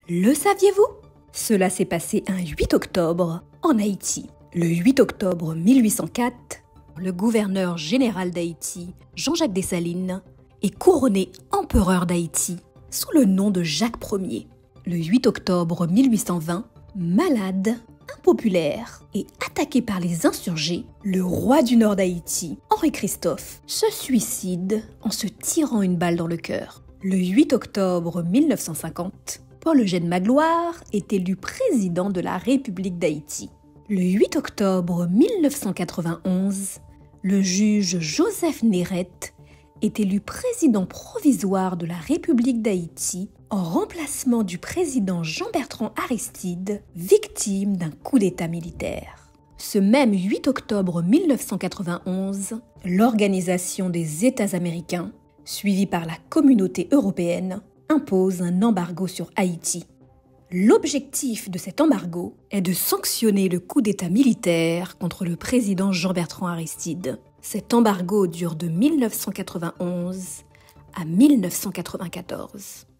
Le saviez-vous? Cela s'est passé un 8 octobre en Haïti. Le 8 octobre 1804, le gouverneur général d'Haïti, Jean-Jacques Dessalines, est couronné empereur d'Haïti sous le nom de Jacques Ier. Le 8 octobre 1820, malade, impopulaire et attaqué par les insurgés, le roi du nord d'Haïti, Henri-Christophe, se suicide en se tirant une balle dans le cœur. Le 8 octobre 1950, Paul-Eugène Magloire est élu président de la République d'Haïti. Le 8 octobre 1991, le juge Joseph Néret est élu président provisoire de la République d'Haïti en remplacement du président Jean-Bertrand Aristide, victime d'un coup d'État militaire. Ce même 8 octobre 1991, l'Organisation des États américains, suivie par la Communauté européenne, impose un embargo sur Haïti. L'objectif de cet embargo est de sanctionner le coup d'État militaire contre le président Jean-Bertrand Aristide. Cet embargo dure de 1991 à 1994.